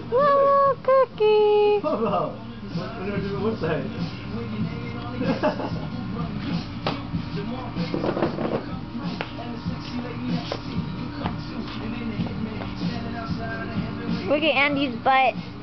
Oh, Cookie! What about? What do we do with that? Look at Andy's butt.